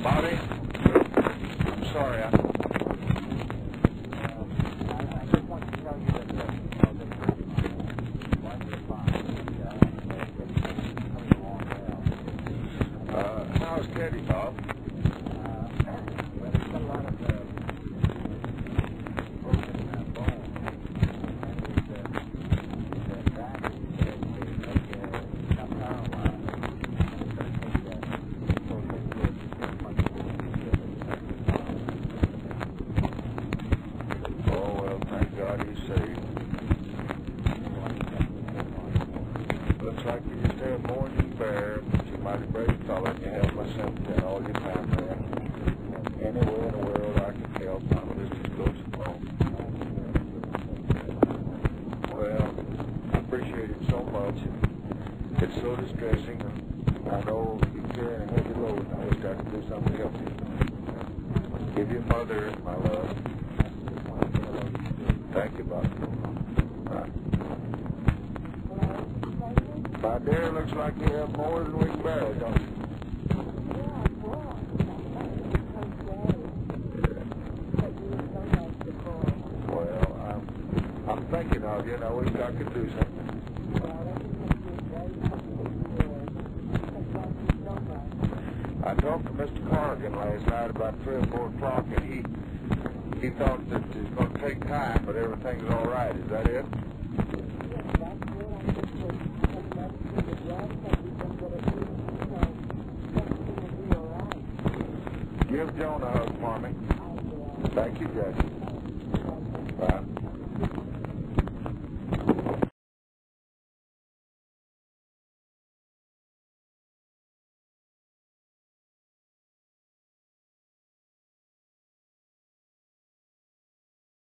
Bobby? I'm sorry. I just want to tell you that How's Teddy, Bob? there's a lot of broken bone, and his back not paralyzed. Oh, well, thank God he's saved. Looks like you just have more than you can bear, but you're a mighty brave fellow, and you have my sympathy and all your family. Anywhere in the world I can help, I'm just as close as home. Well, I appreciate it so much. It's so distressing, and I know you're carrying a heavy load, and I wish I could do something to help you. Give your mother my love. Thank you, Bob. Right. My dear, looks like you have more than we can bear, don't you? Well, I'm thinking of you, and I wish I could do something. I talked to Mr. Corrigan last night about 3 or 4 o'clock, and he thought that it's going to take time, but everything's all right. Is that it? Give Joan a hug for me. Thank you, Judge. Bye.